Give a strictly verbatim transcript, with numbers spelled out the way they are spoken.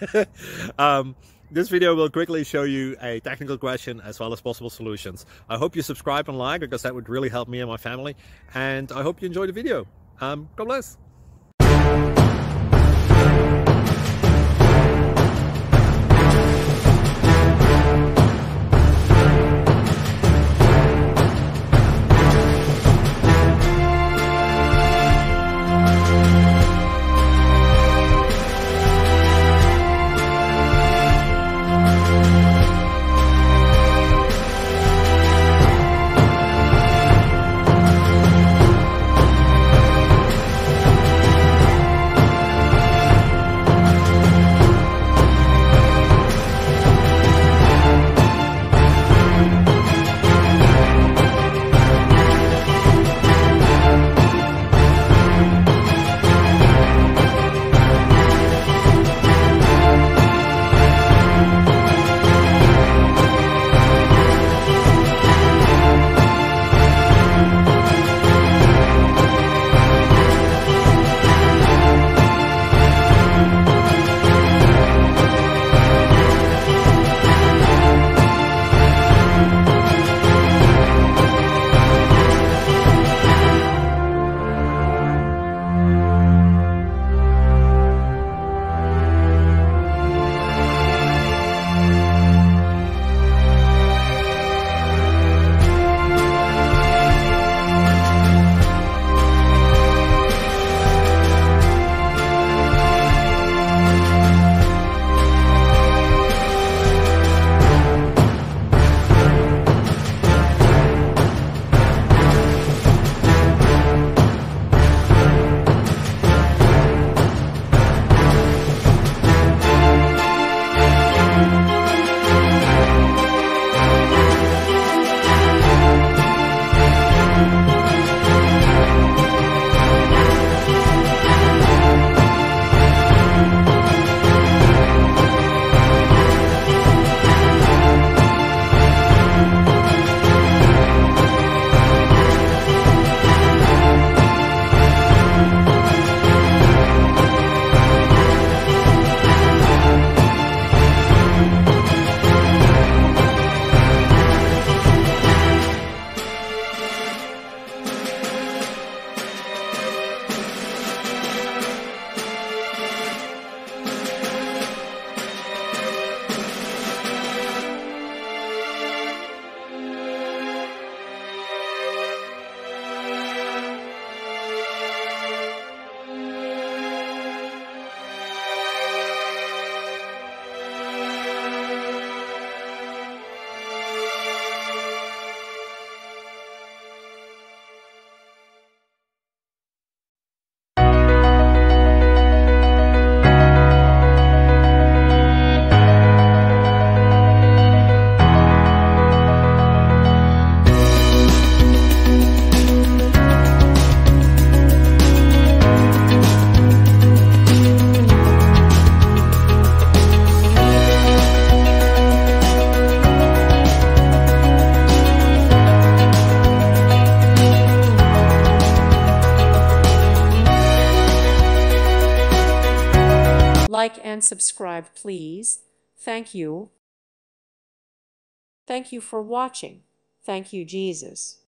um, this video will quickly show you a technical question as well as possible solutions. I hope you subscribe and like, because that would really help me and my family. And I hope you enjoy the video. Um, God bless. Like and subscribe, please. Thank you. Thank you for watching. Thank you, Jesus.